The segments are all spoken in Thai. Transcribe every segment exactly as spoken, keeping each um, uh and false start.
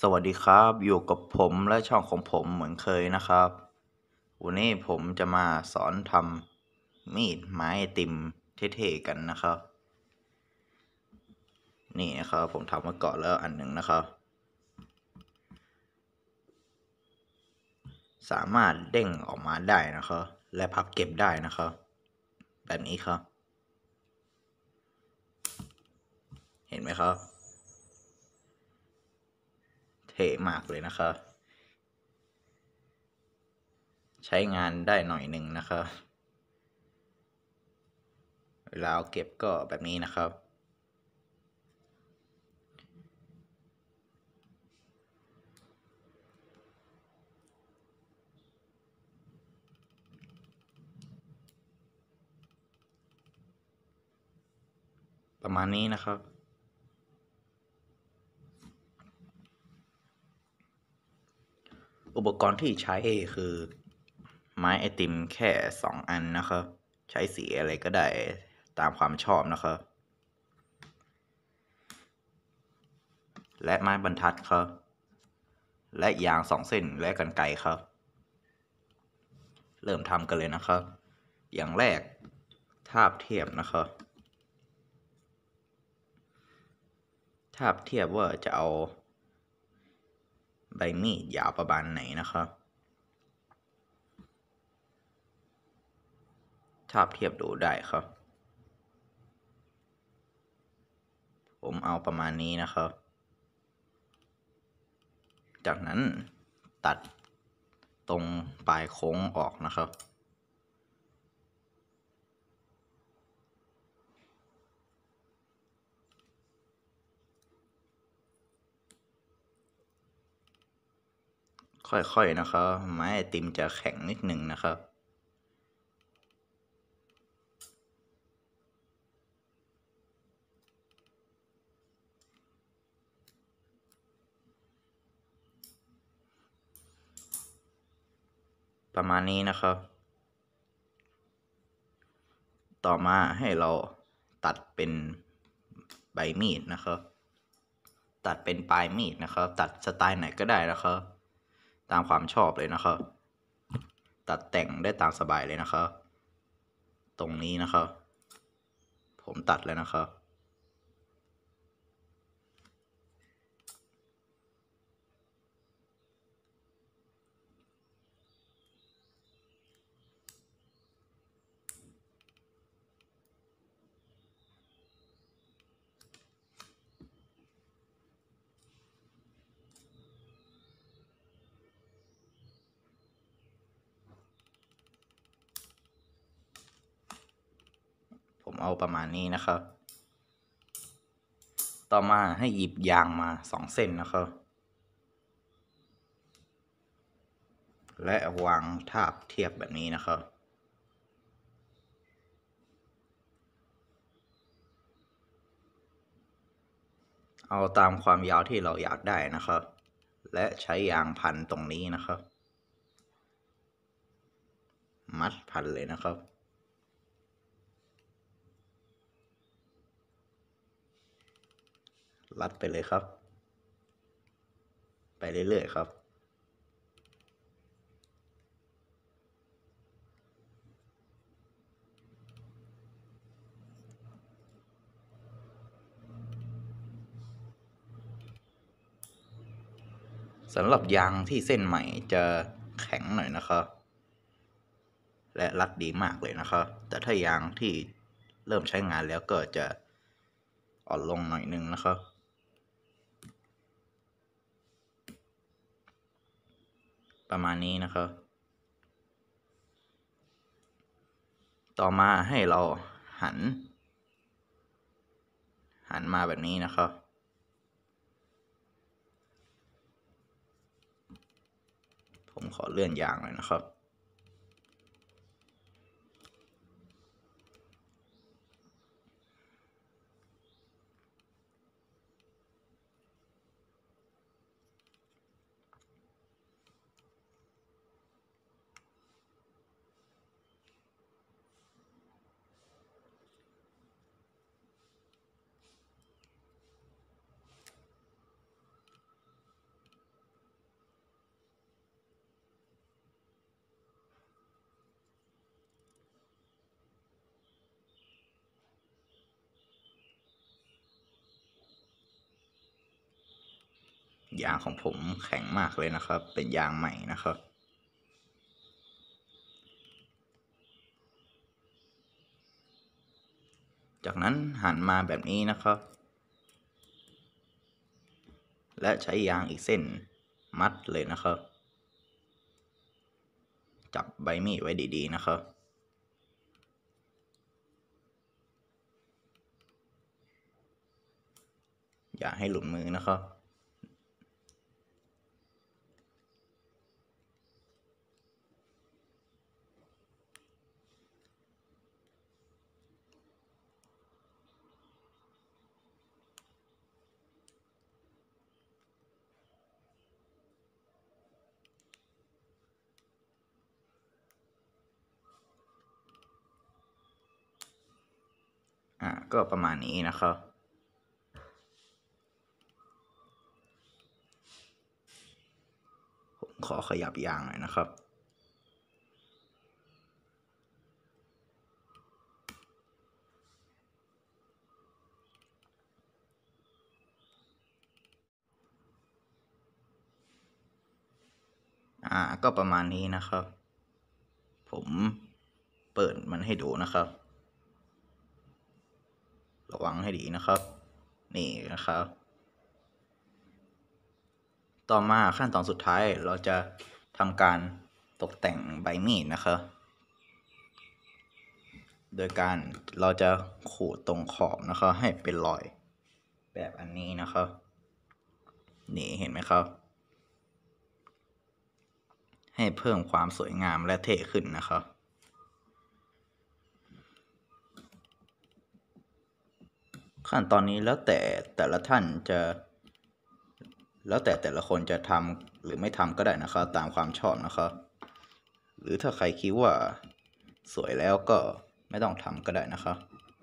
สวัสดีครับอยู่กับผมและช่องของผมเหมือนเคยนะครับวันนี้ผมจะมาสอนทำมีดไม้ไอติมเท่ๆกันนะครับนี่นะครับผมทำมาก่อนแล้วอันหนึ่งนะครับสามารถเด้งออกมาได้นะครับและพับเก็บได้นะครับแบบนี้ครับเห็นไหมครับเท่มากเลยนะครับใช้งานได้หน่อยหนึ่งนะครับเวลาเอาเก็บก็แบบนี้นะครับประมาณนี้นะครับอุปกรณ์ที่ใช้คือไม้ไอติมแค่สองอันนะครับใช้สีอะไรก็ได้ตามความชอบนะครับและไม้บรรทัดครับและยางสองเส้นและกรรไกรครับเริ่มทำกันเลยนะครับอย่างแรกทาบเทียบนะครับทาบเทียบว่าจะเอาใบมีดยาวประมาณไหนนะครับทาบเทียบดูได้ครับผมเอาประมาณนี้นะครับจากนั้นตัดตรงปลายโค้งออกนะครับค่อยๆนะครับไม้ไอติมจะแข็งนิดหนึ่งนะครับประมาณนี้นะครับต่อมาให้เราตัดเป็นใบมีดนะครับตัดเป็นปลายมีดนะครับตัดสไตล์ไหนก็ได้นะครับตามความชอบเลยนะครับตัดแต่งได้ตามสบายเลยนะครับตรงนี้นะครับผมตัดแล้วนะครับผมเอาประมาณนี้นะครับต่อมาให้หยิบยางมาสองเส้นนะครับและวางทาบเทียบแบบนี้นะครับเอาตามความยาวที่เราอยากได้นะครับและใช้ยางพันตรงนี้นะครับมัดพันเลยนะครับรัดไปเลยครับไปเรื่อยๆครับสำหรับยางที่เส้นใหม่จะแข็งหน่อยนะครับและรัดดีมากเลยนะครับแต่ถ้ายางที่เริ่มใช้งานแล้วก็จะอ่อนลงหน่อยนึงนะครับประมาณนี้นะครับต่อมาให้เราหันหันมาแบบนี้นะครับผมขอเลื่อนยางหน่อยนะครับยางของผมแข็งมากเลยนะครับเป็นยางใหม่นะครับจากนั้นหั่นมาแบบนี้นะครับและใช้ยางอีกเส้นมัดเลยนะครับจับใบมีดไว้ดีๆนะครับอย่าให้หลุดมือนะครับอ่าก็ประมาณนี้นะครับผมขอขยับยางหน่อยนะครับอ่าก็ประมาณนี้นะครับผมเปิดมันให้ดูนะครับระวังให้ดีนะครับนี่นะครับต่อมาขั้นตอนสุดท้ายเราจะทำการตกแต่งใบมีดนะครับโดยการเราจะขูดตรงขอบนะครับให้เป็นรอยแบบอันนี้นะครับนี่เห็นไหมครับให้เพิ่มความสวยงามและเท่ขึ้นนะครับขั้นตอนนี้แล้วแต่แต่ละท่านจะแล้วแต่แต่ละคนจะทำหรือไม่ทำก็ได้นะครับตามความชอบนะครับหรือถ้าใครคิดว่าสวยแล้วก็ไม่ต้องทำก็ได้นะครับ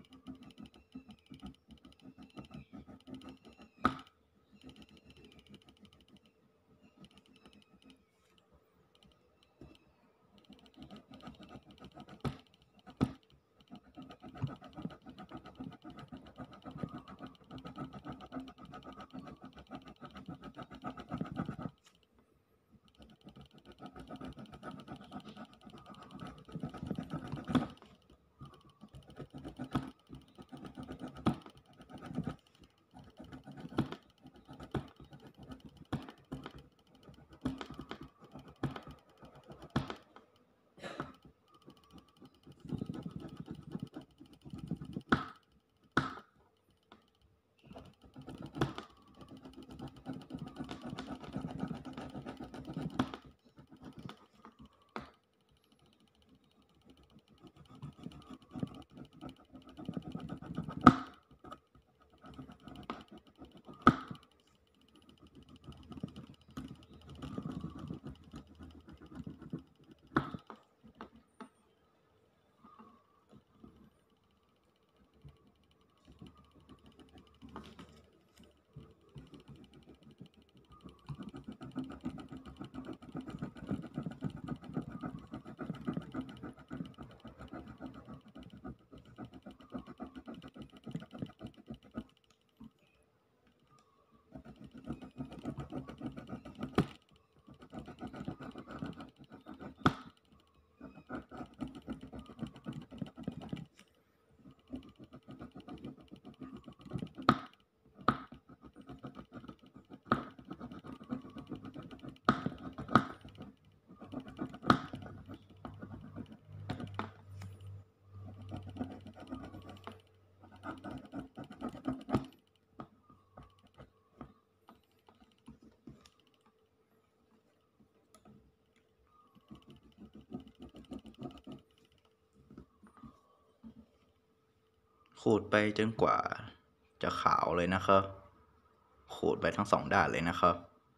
ขูดไปจนกว่าจะขาวเลยนะครับขูดไปทั้งสองด้านเลยนะครับ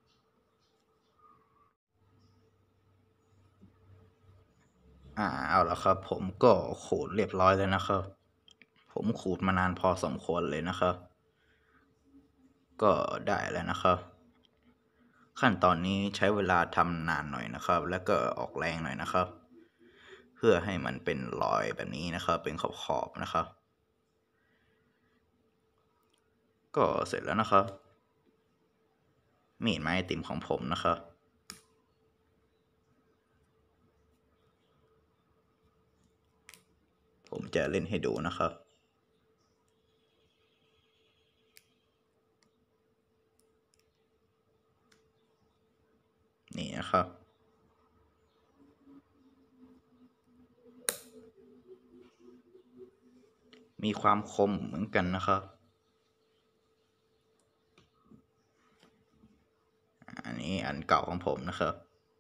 อ่าเอาละครับผมก็ขูดเรียบร้อยแล้วนะครับผมขูดมานานพอสมควรเลยนะครับก็ได้แล้วนะครับขั้นตอนนี้ใช้เวลาทำนานหน่อยนะครับแล้วก็ออกแรงหน่อยนะครับเพื่อให้มันเป็นรอยแบบนี้นะครับเป็นขอบๆนะครับก็เสร็จแล้วนะครับมีดไม้ไอติมของผมนะครับผมจะเล่นให้ดูนะครับนี่นะครับมีความคมเหมือนกันนะครับอันนี้อันเก่าของผมนะครับ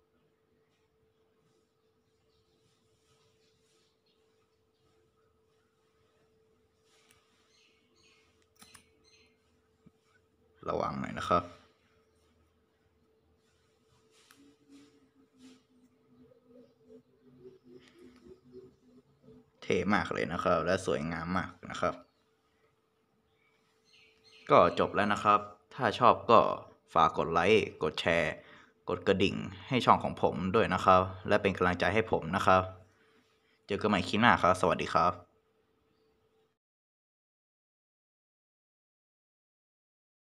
ระวังหน่อยนะครับเท่มากเลยนะครับและสวยงามมากนะครับก็จบแล้วนะครับถ้าชอบก็ฝากกดไลค์กดแชร์กดกระดิ่งให้ช่องของผมด้วยนะครับและเป็นกำลังใจให้ผมนะครับเจอกันใหม่คลิปหน้าครับสวัสดีครับ